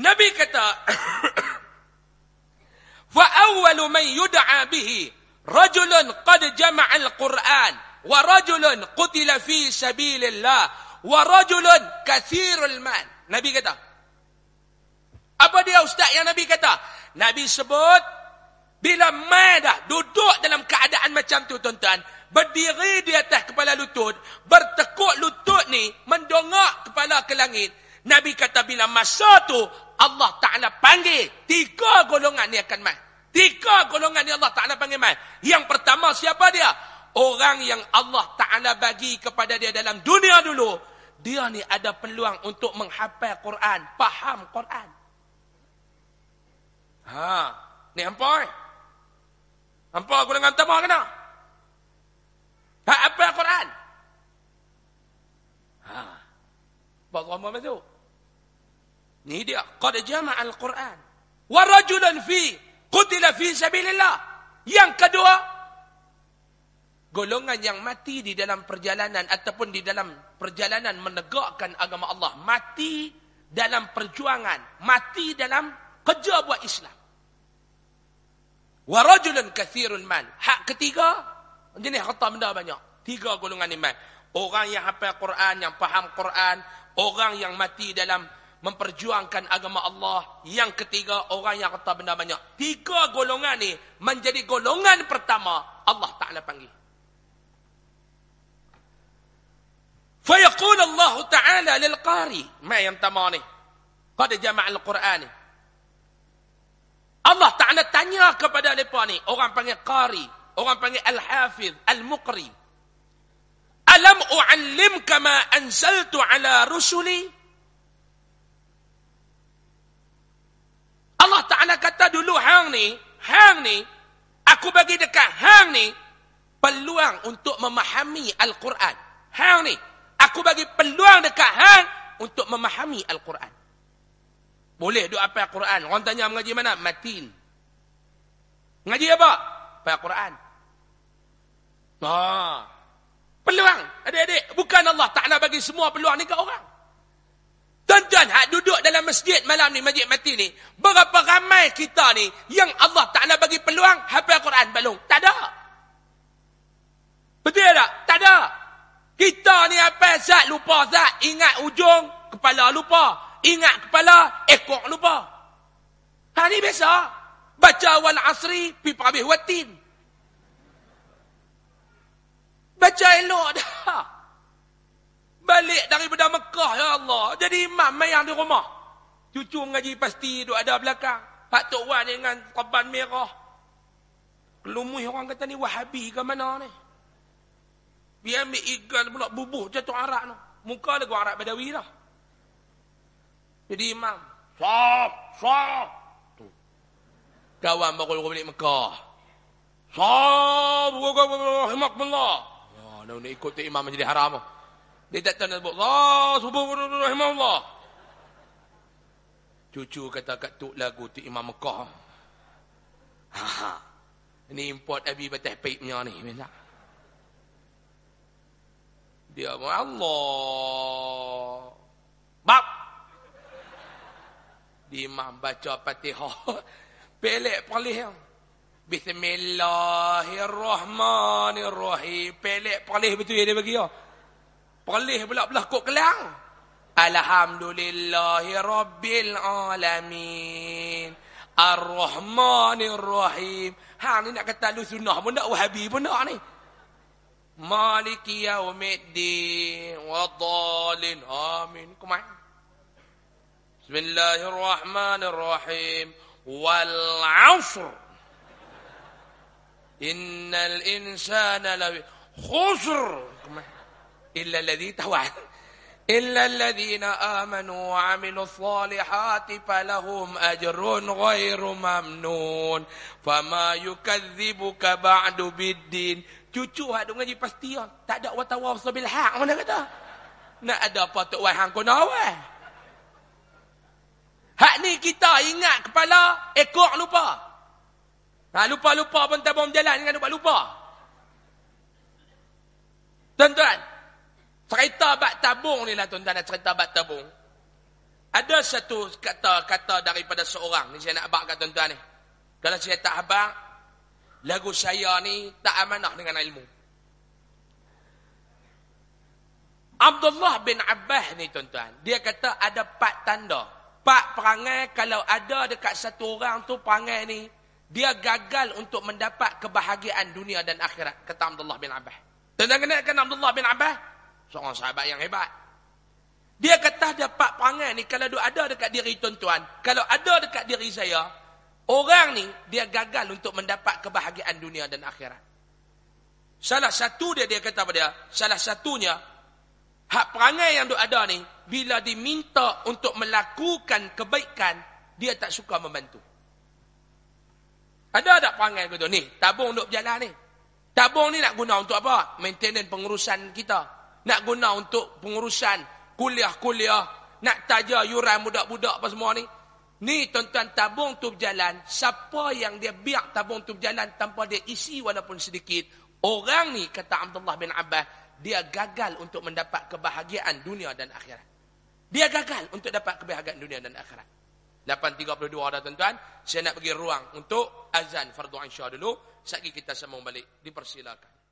Nabi kata, fa awwalu man yud'a bihi rajulun qad jama'a al-Qur'an wa rajulun qutila fi sabilillah wa rajulun kathirul mal. Nabi kata, apa dia ustaz yang Nabi kata? Nabi sebut, bila mai dah duduk dalam keadaan macam tu tuan-tuan, berdiri di atas kepala lutut, bertekuk lutut ni, mendongak kepala ke langit. Nabi kata bila masa tu Allah Ta'ala panggil, 3 golongan ni akan mai. 3 golongan ni Allah Ta'ala panggil mai. Yang pertama siapa dia? Orang yang Allah Ta'ala bagi kepada dia dalam dunia dulu, dia ni ada peluang untuk menghafal Quran, faham Quran. Ni hampa ni. Hampa golongan pertama kena. Hafal Quran. Bagus apa tu? Ni dia qad jama'a al-Quran wa rajulan qutila fi sabilillah. Yang kedua, golongan yang mati di dalam perjalanan ataupun di dalam perjalanan menegakkan agama Allah, mati dalam perjuangan, mati dalam kerja buat Islam. Wa rajulun kathirul mal. Hak ketiga, jenis harta benda banyak. 3 golongan ni mai. Orang yang hafal Quran, yang faham Quran, orang yang mati dalam memperjuangkan agama Allah. Yang ketiga, orang yang harta benda banyak. 3 golongan ni menjadi golongan pertama Allah Ta'ala panggil. Fayaqul Allah Ta'ala lil qari. Mai yang pertama ni, qad jama'a al-Quran ni. Allah Ta'ala tanya kepada mereka ni, orang panggil qari, orang panggil al-hafiz, al-muqri. Alam u'allimka ma anzaltu ala rusuli? Allah Ta'ala kata dulu hang ni, aku bagi dekat hang ni peluang untuk memahami Al-Quran. Hang ni, aku bagi peluang dekat hang untuk memahami Al-Quran. Boleh duk hafal Quran. Orang tanya mengaji mana? Matin. Mengaji apa? Hafal Quran. Peluang. Adik-adik, bukan Allah Ta'ala bagi semua peluang ni ke orang. Tuan-tuan, hak duduk dalam masjid malam ni, masjid mati ni, berapa ramai kita ni yang Allah Ta'ala bagi peluang hafal Quran balung? Tak ada. Betul tak? Tak ada. Kita ni hafal zat, lupa zat, ingat ujung, kepala lupa. Ingat kepala, ekor lupa. Ni biasa. Baca wal asri, pipa habis watin. Baca elok dah. Balik daripada Mekah, ya Allah. Jadi imam mayang di rumah. Cucu mengaji pasti duk ada belakang. Pak Tok Wan dengan korban merah. Kelumui orang kata ni Wahabi ke mana ni? Biar ambil ikan pula bubuh jatuh arak no. Muka lagu arak Badawi dah. Jadi imam, Sop. Kawan baru balik Mekah. Sop, rahimahullah. Nak ikut tu imam menjadi haram. Dia tak tahu nak sebut, rahimahullah. Cucu kata kat tu lagu tu imam Mekah. Ini import Abi Batah Paip punya ni. Dia Allah. Bab. Di imam baca Fatihah. Pelek palih. Bismillahirrahmanirrahim. Pelek palih betul dia bagi ya. Palih pula belah kok kelang. Alhamdulillahi rabbil alamin. Ar-Rahmanir-Rahim. Hang ni nak kata lu sunnah pun nak, Wahabi pun nak ni. Maliki yaumiddin wadhalin. Amin. Kumai. Bismillahirrahmanirrahim. Wal 'ashr. Innal insana lafi khusr. Illa alladhina amanu wa 'amilus salihati falahum ajrun ghairu mamnun. Fama yukadzibuka ba'du biddin. Cucu hak duk ngaji pasti tak ada watawasaw bil haq mana kata. Nak ada apa tok wai hang kono awal. Hak ni kita ingat kepala, ekor lupa. Lupa-lupa pun tabung berjalan dengan lupa-lupa. Tuan-tuan, cerita bab tabung ni lah tuan-tuan, cerita bab tabung. Ada satu kata daripada seorang, ni saya nak abang kat tuan-tuan ni. Kalau saya tak abang, lagu saya ni tak amanah dengan ilmu. Abdullah bin Abbas ni tuan-tuan, dia kata ada 4 tanda. 4 perangai kalau ada dekat satu orang tu perangai ni, dia gagal untuk mendapat kebahagiaan dunia dan akhirat, kata Abdullah bin Abbas. Tuan-tuan kenalkan Abdullah bin Abbas? Seorang sahabat yang hebat. Dia kata ada 4 perangai ni kalau ada dekat diri tuan-tuan, kalau ada dekat diri saya, orang ni dia gagal untuk mendapat kebahagiaan dunia dan akhirat. Salah satu dia kata pada dia, salah satunya hak perangai yang ada ni, bila diminta untuk melakukan kebaikan, dia tak suka membantu. Ada tak perangai gitu? Ni, tabung duk berjalan ni. Tabung ni nak guna untuk apa? Maintenance pengurusan kita. Nak guna untuk pengurusan kuliah-kuliah. Nak taja yuran budak-budak apa semua ni. Ni tuan-tuan, tabung tu berjalan. Siapa yang dia biar tabung tu berjalan tanpa dia isi walaupun sedikit, orang ni, kata Abdullah bin Abbas, dia gagal untuk mendapat kebahagiaan dunia dan akhirat. Dia gagal untuk dapat kebahagiaan dunia dan akhirat. 8.32 dah tuan-tuan. Saya nak bagi ruang untuk azan fardu Isya dulu. Sekali kita sambung balik. Dipersilakan.